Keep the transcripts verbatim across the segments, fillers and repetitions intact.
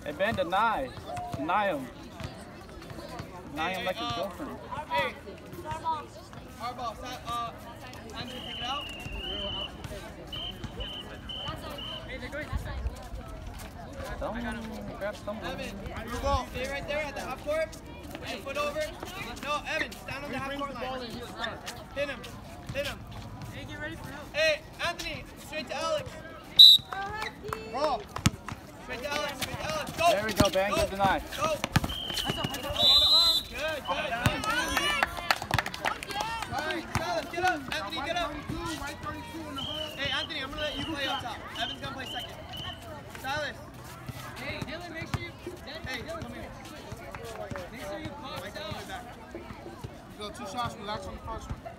Hey Ben, deny. Deny him. Deny him like his girlfriend. Hey, our ball. Uh, Andrew, pick it out. Hey, they're going. Someone grab someone. Evan, your ball. Stay right there at the half court. Put your foot over. No, Evan, stand on the half court line. Hit him. Hit him. Hey, get ready for help. Hey, Anthony, straight to Alex. Ball. Straight to Alex. Straight to Alex. Go. There we go, Ben. Good deny. Go. Good, good, good. Alright, get up. Anthony, get up. Hey, Anthony, I'm going to let you play up top. Evan's going to play second. Silas. Hey, Dylan, make sure you... Hey, come here. Make sure you pop down. You go two shots, relax on the first one.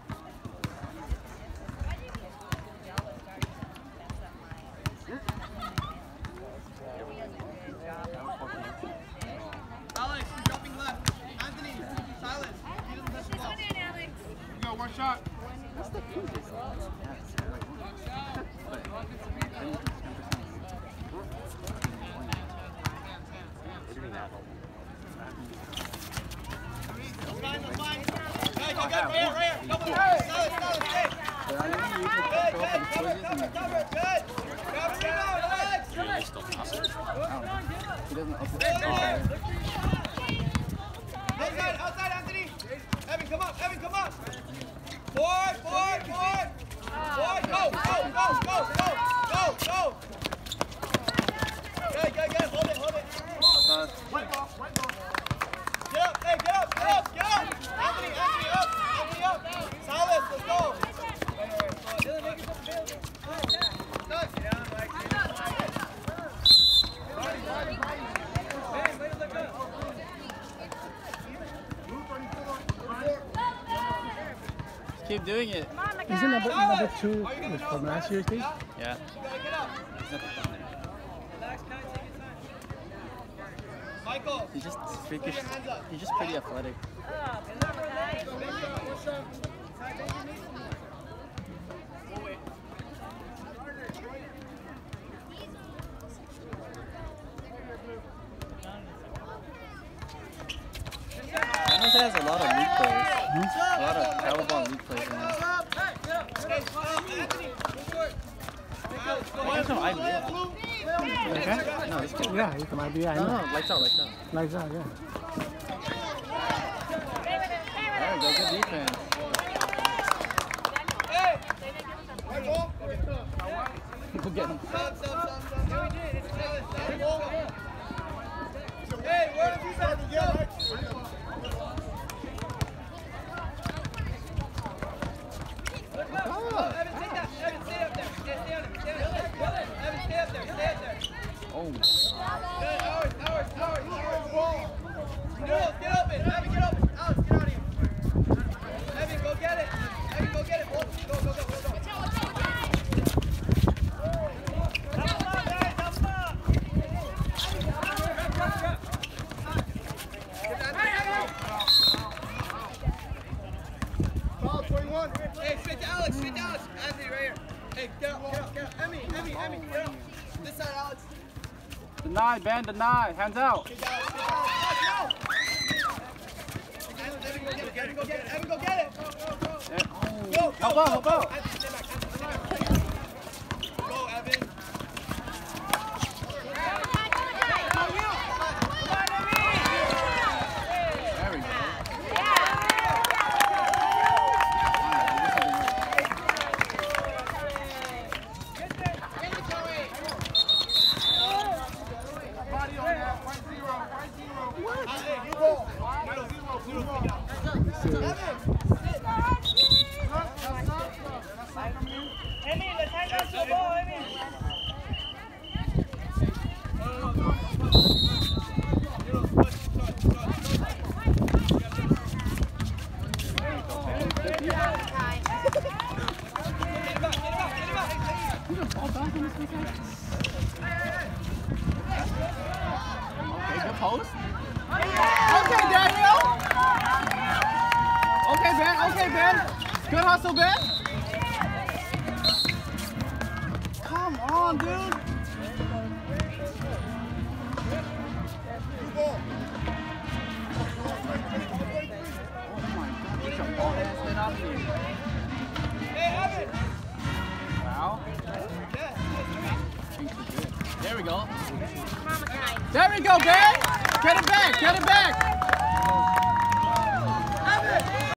Alex, you're dropping left. Anthony, Silas, he doesn't touch the ball. You got one shot. That's the cutest. Fine, that's fine. Hey, go, go, right here, right here. Double, Silas, Silas, hey. Good, good, cover, cover, cover, good. Grab it down, Alex. He doesn't open Hey, it. outside, outside, Anthony. Evan, come up, Evan, come up. Forward, forward, forward. Forward, go, go, go, go, go, go, go. Good, good, good, hold it, hold it. White ball, white ball. Get up, hey, get up, get up, get up. Anthony, Anthony, up, Anthony, up. Silas, let's go. Dylan, make yourself available. Touch. Get down, Mike. Hey, way to look up. Keep doing it. Isn't number, number two from last year's team? Yeah. Get up. Relax, Kai, take your time. Michael. He's just freakish. He's just pretty athletic. San Jose has a lot of league players. A lot of travel ball league players in there. I have no idea. Okay. No, it's good. Yeah, you can might be. I No, know. no, lights out, lights out. Like that, yeah. There we go, good defense. Hey! Right ball? Go get him. Stop, stop, stop, stop. Yeah, we did. It's Silas. Stop ball. Hey, where have you been? Go. Look up. Ah. Evan, take that. Evan, stay up there. Stay, stay on him. Stay on him. Evan, stay up there. Stay up there. Oh. Good. Ours, ours, ours, ours. Ball. Noodles, get open. Evan, get open. Alex, get out of here. Evan, go get it. Evan, go get it. Hold it. Go, go, go, go, go. Hey, straight to Alex, straight to Alex. Anthony, right here. Hey, get up, get up, get up. Emmy, Emmy, Emmy, get up. This side, Alex. Deny, Ben, deny. Hands out. Get down, get down. Evan, go get it, Evan, go get it. Evan, go get it. There. Go, go, Help go, out, help go. out. Anthony, stay back, Anthony, stay back. Go, Evan. There we go. Okay, good post. Okay, Daniel. Okay, Ben. Okay, Ben. Good hustle, Ben. Come on, dude. Hey, Evan. Foul. Yeah. There we go. Mama guy. There we go, babe. Get it back. Get it back.